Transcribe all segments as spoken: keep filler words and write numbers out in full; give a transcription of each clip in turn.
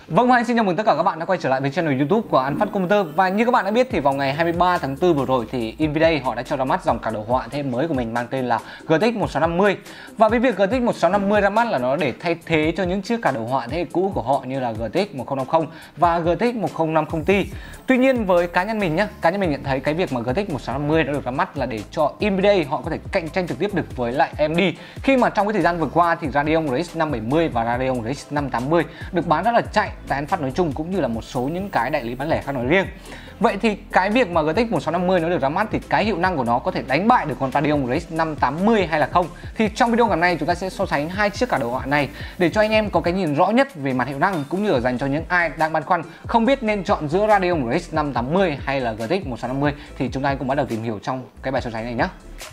Vâng, Hoàng xin chào mừng tất cả các bạn đã quay trở lại với channel YouTube của An Phát Computer. Và như các bạn đã biết thì vào ngày hai mươi ba tháng tư vừa rồi thì Nvidia họ đã cho ra mắt dòng cả đồ họa thế hệ mới của mình mang tên là giê tê ích một sáu năm mươi. Và với việc giê tê ích một sáu năm mươi ra mắt là nó để thay thế cho những chiếc cả đồ họa thế hệ cũ của họ như là giê tê ích một không năm không và giê tê ích một không năm không Ti. Tuy nhiên với cá nhân mình nhá, cá nhân mình nhận thấy cái việc mà giê tê ích một sáu năm mươi đã được ra mắt là để cho Nvidia họ có thể cạnh tranh trực tiếp được với lại a em đê, khi mà trong cái thời gian vừa qua thì Radeon rờ ích năm bảy mươi và Radeon rờ ích năm tám mươi được bán rất là chạy tại An Phát nói chung cũng như là một số những cái đại lý bán lẻ khác nói riêng. Vậy thì cái việc mà giê tê ích một sáu năm mươi nó được ra mắt thì cái hiệu năng của nó có thể đánh bại được con Radeon rờ ích năm tám mươi hay là không? Thì trong video ngày hôm nay chúng ta sẽ so sánh hai chiếc cả đồ họa này để cho anh em có cái nhìn rõ nhất về mặt hiệu năng, cũng như là dành cho những ai đang băn khoăn không biết nên chọn giữa Radeon rờ ích năm tám mươi hay là giê tê ích một sáu năm mươi thì chúng ta cùng bắt đầu tìm hiểu trong cái bài so sánh này nhé.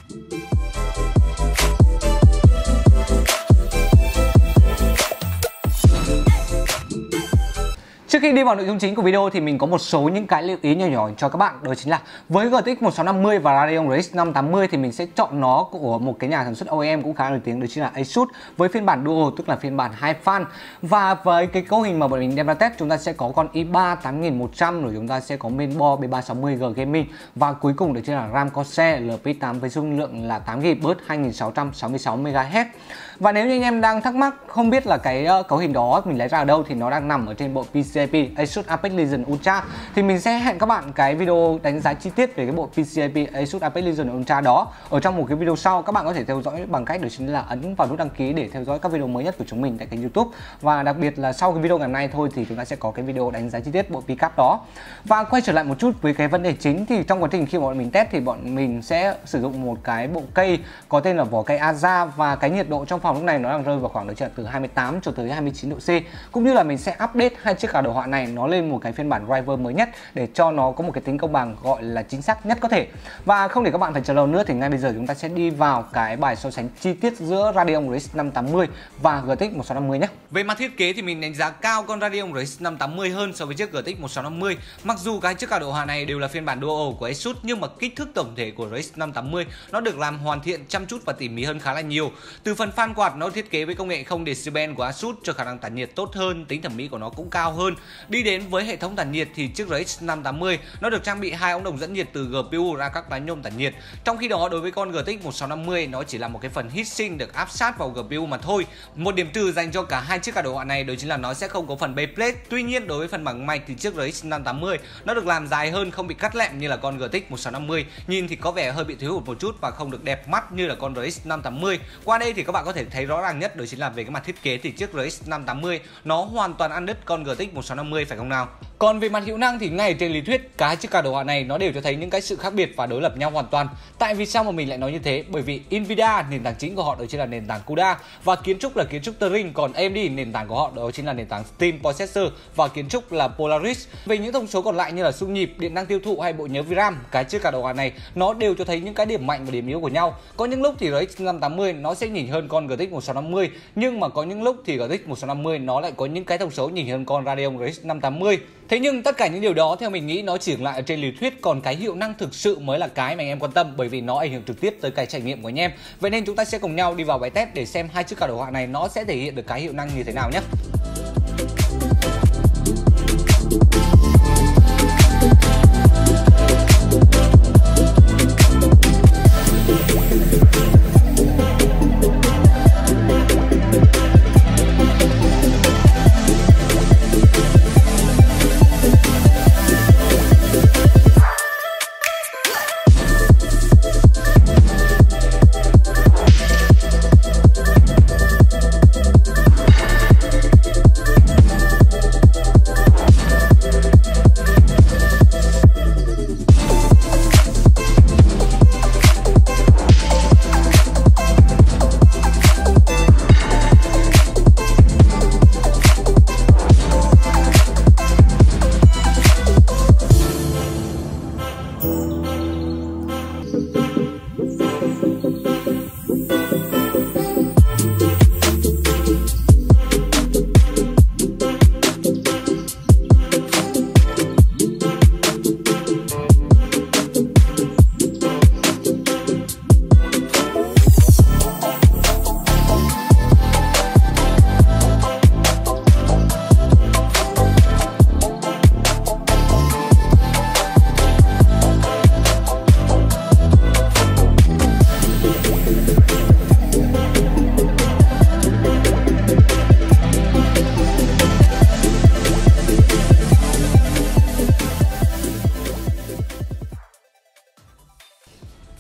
Trước khi đi vào nội dung chính của video thì mình có một số những cái lưu ý nhỏ nhỏ cho các bạn. Đó chính là với giê tê ích một sáu năm mươi và Radeon rờ ích năm tám mươi thì mình sẽ chọn nó của một cái nhà sản xuất o e em cũng khá nổi tiếng, đó chính là Asus, với phiên bản Dual, tức là phiên bản hai fan. Và với cái cấu hình mà bọn mình đem ra test, chúng ta sẽ có con i ba tám nghìn một trăm, rồi chúng ta sẽ có mainboard B ba sáu mươi G Gaming, và cuối cùng đó chính là RAM Corsair L P tám với dung lượng là tám gi ga bai bus hai nghìn sáu trăm sáu mươi sáu mê ga héc. Và nếu như anh em đang thắc mắc không biết là cái cấu hình đó mình lấy ra ở đâu thì nó đang nằm ở trên bộ pê xê i pê Asus Apex Legends Ultra. Thì mình sẽ hẹn các bạn cái video đánh giá chi tiết về cái bộ pê xê i pê Asus Apex Legends Ultra đó ở trong một cái video sau. Các bạn có thể theo dõi bằng cách đó chính là ấn vào nút đăng ký để theo dõi các video mới nhất của chúng mình tại kênh YouTube. Và đặc biệt là sau cái video ngày hôm nay thôi thì chúng ta sẽ có cái video đánh giá chi tiết bộ pickup đó. Và quay trở lại một chút với cái vấn đề chính, thì trong quá trình khi bọn mình test thì bọn mình sẽ sử dụng một cái bộ cây có tên là vỏ cây Aza, và cái nhiệt độ trong phòng lúc này nó đang rơi vào khoảng độ từ hai mươi tám cho tới hai mươi chín độ C. Cũng như là mình sẽ update hai chiếc cả đồ họa này nó lên một cái phiên bản driver mới nhất để cho nó có một cái tính công bằng gọi là chính xác nhất có thể. Và không để các bạn phải chờ lâu nữa thì ngay bây giờ chúng ta sẽ đi vào cái bài so sánh chi tiết giữa Radeon rờ ích năm tám mươi và giê tê ích một sáu năm mươi nhé. Về mặt thiết kế thì mình đánh giá cao con Radeon rờ ích năm tám mươi hơn so với chiếc giê tê ích một sáu năm mươi. Mặc dù cái chiếc cả đồ họa này đều là phiên bản Dual của Asus, nhưng mà kích thước tổng thể của rờ ích năm tám mươi nó được làm hoàn thiện, chăm chút và tỉ mỉ hơn khá là nhiều. Từ phần fan quạt nó thiết kế với công nghệ không decibel của Asus cho khả năng tản nhiệt tốt hơn, tính thẩm mỹ của nó cũng cao hơn. Đi đến với hệ thống tản nhiệt thì chiếc rờ ích năm tám mươi nó được trang bị hai ống đồng dẫn nhiệt từ giê pê u ra các tán nhôm tản nhiệt. Trong khi đó đối với con giê tê ích một sáu năm mươi nó chỉ là một cái phần heatsink được áp sát vào giê pê u mà thôi. Một điểm trừ dành cho cả hai chiếc cả đồ họa này đó chính là nó sẽ không có phần baseplate. Tuy nhiên đối với phần bảng mạch thì chiếc rờ ích năm tám mươi nó được làm dài hơn, không bị cắt lẹm như là con giê tê ích một sáu năm mươi. Nhìn thì có vẻ hơi bị thiếu hụt một chút và không được đẹp mắt như là con rờ ích năm tám mươi. Qua đây thì các bạn có thể thấy rõ ràng nhất đó chính là về cái mặt thiết kế thì chiếc rờ ích năm tám mươi nó hoàn toàn ăn đứt con giê tê ích một sáu năm mươi, phải không nào? Còn về mặt hiệu năng thì ngay trên lý thuyết cả hai chiếc cả đồ họa này nó đều cho thấy những cái sự khác biệt và đối lập nhau hoàn toàn. Tại vì sao mà mình lại nói như thế? Bởi vì Nvidia nền tảng chính của họ đó chính là nền tảng CUDA và kiến trúc là kiến trúc Turing, còn a em đê nền tảng của họ đó chính là nền tảng Steam Processor và kiến trúc là Polaris. Về những thông số còn lại như là xung nhịp, điện năng tiêu thụ hay bộ nhớ vê ram, cái chiếc cả đồ họa này nó đều cho thấy những cái điểm mạnh và điểm yếu của nhau. Có những lúc thì rờ ích năm tám mươi nó sẽ nhỉnh hơn con giê tê ích một sáu năm mươi, nhưng mà có những lúc thì giê tê ích một sáu năm mươi nó lại có những cái thông số nhỉnh hơn con Radeon rờ ích năm tám mươi. Thế nhưng tất cả những điều đó theo mình nghĩ nó chỉ dừng lại ở trên lý thuyết, còn cái hiệu năng thực sự mới là cái mà anh em quan tâm, bởi vì nó ảnh hưởng trực tiếp tới cái trải nghiệm của anh em. Vậy nên chúng ta sẽ cùng nhau đi vào bài test để xem hai chiếc cả đồ họa này nó sẽ thể hiện được cái hiệu năng như thế nào nhé.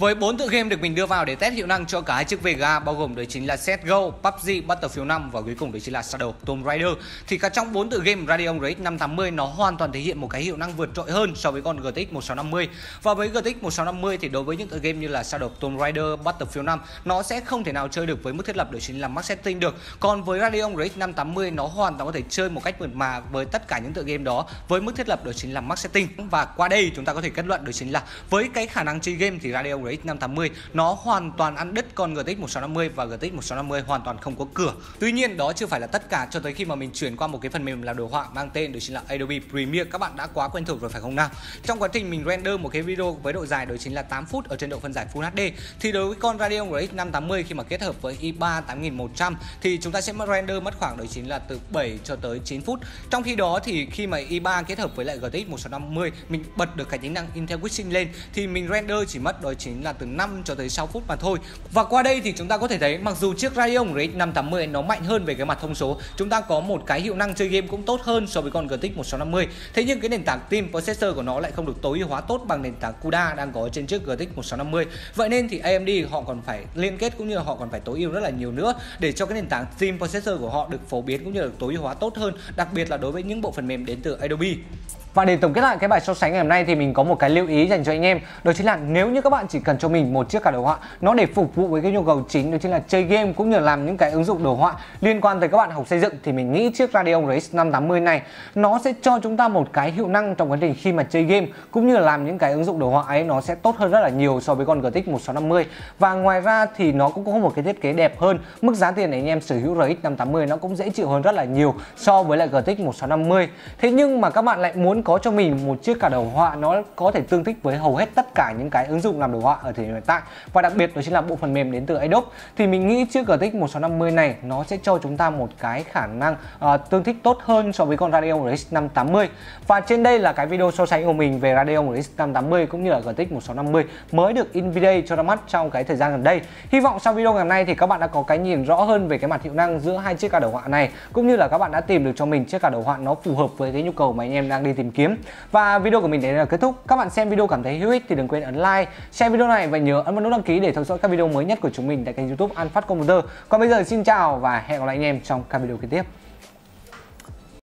Với bốn tựa game được mình đưa vào để test hiệu năng cho cả hai chiếc Vega, bao gồm đấy chính là xê ét giê ô, pê u bê giê, Battlefield năm và cuối cùng đấy chính là Shadow of Tomb Raider, thì cả trong bốn tựa game Radeon rờ ích năm tám mươi nó hoàn toàn thể hiện một cái hiệu năng vượt trội hơn so với con giê tê ích một sáu năm mươi. Và với giê tê ích một sáu năm mươi thì đối với những tựa game như là Shadow of Tomb Raider, Battlefield năm nó sẽ không thể nào chơi được với mức thiết lập đó chính là max setting được. Còn với Radeon rờ ích năm tám mươi nó hoàn toàn có thể chơi một cách mượt mà với tất cả những tựa game đó với mức thiết lập đó chính là max setting. Và qua đây chúng ta có thể kết luận đó chính là với cái khả năng chơi game thì Radeon rờ ích năm tám mươi nó hoàn toàn ăn đứt con giê tê ích một sáu năm mươi và giê tê ích một sáu năm mươi hoàn toàn không có cửa. Tuy nhiên đó chưa phải là tất cả, cho tới khi mà mình chuyển qua một cái phần mềm làm đồ họa mang tên đó chính là Adobe Premiere. Các bạn đã quá quen thuộc rồi phải không nào? Trong quá trình mình render một cái video với độ dài đó chính là tám phút ở trên độ phân giải Full hát đê thì đối với con Radeon rờ ích năm tám mươi khi mà kết hợp với i ba tám nghìn một trăm thì chúng ta sẽ mất render mất khoảng đó chính là từ bảy cho tới chín phút. Trong khi đó thì khi mà i ba kết hợp với lại giê tê ích một sáu năm mươi mình bật được cái tính năng Intel-Wishing lên thì mình render chỉ mất đó chính là từ năm cho tới sáu phút mà thôi. Và qua đây thì chúng ta có thể thấy mặc dù chiếc Radeon rờ ích năm tám mươi nó mạnh hơn về cái mặt thông số, chúng ta có một cái hiệu năng chơi game cũng tốt hơn so với con giê tê ích một sáu năm mươi. Thế nhưng cái nền tảng team processor của nó lại không được tối ưu hóa tốt bằng nền tảng CUDA đang có trên chiếc giê tê ích một sáu năm mươi. Vậy nên thì a em đê họ còn phải liên kết cũng như là họ còn phải tối ưu rất là nhiều nữa để cho cái nền tảng team processor của họ được phổ biến cũng như là được tối ưu hóa tốt hơn, đặc biệt là đối với những bộ phần mềm đến từ Adobe. Và để tổng kết lại cái bài so sánh ngày hôm nay thì mình có một cái lưu ý dành cho anh em, đó chính là nếu như các bạn chỉ cần cho mình một chiếc cả đồ họa nó để phục vụ với cái nhu cầu chính đó chính là chơi game cũng như là làm những cái ứng dụng đồ họa liên quan tới các bạn học xây dựng thì mình nghĩ chiếc Radeon rờ ích năm tám mươi này nó sẽ cho chúng ta một cái hiệu năng trong quá trình khi mà chơi game cũng như là làm những cái ứng dụng đồ họa ấy nó sẽ tốt hơn rất là nhiều so với con giê tê ích một sáu năm mươi. Và ngoài ra thì nó cũng có một cái thiết kế đẹp hơn, mức giá tiền để anh em sở hữu rờ ích năm tám mươi nó cũng dễ chịu hơn rất là nhiều so với lại giê tê ích một sáu năm mươi. Thế nhưng mà các bạn lại muốn có cho mình một chiếc cả đồ họa nó có thể tương thích với hầu hết tất cả những cái ứng dụng làm đồ họa ở thời điểm hiện tại, và đặc biệt đó chính là bộ phần mềm đến từ Adobe, thì mình nghĩ chiếc giê tê ích một sáu năm mươi này nó sẽ cho chúng ta một cái khả năng uh, tương thích tốt hơn so với con Radeon rờ ích năm tám mươi. Và trên đây là cái video so sánh của mình về Radeon rờ ích năm tám mươi cũng như là giê tê ích một sáu năm mươi mới được Nvidia cho ra mắt trong cái thời gian gần đây. Hy vọng sau video ngày hôm nay thì các bạn đã có cái nhìn rõ hơn về cái mặt hiệu năng giữa hai chiếc cả đồ họa này, cũng như là các bạn đã tìm được cho mình chiếc cả đồ họa nó phù hợp với cái nhu cầu mà anh em đang đi tìm kiếm. Và video của mình đến đây là kết thúc. Các bạn xem video cảm thấy hữu ích thì đừng quên ấn like, share video này và nhớ ấn vào nút đăng ký để theo dõi các video mới nhất của chúng mình tại kênh YouTube An Phát Computer. Còn bây giờ xin chào và hẹn gặp lại anh em trong các video kế tiếp.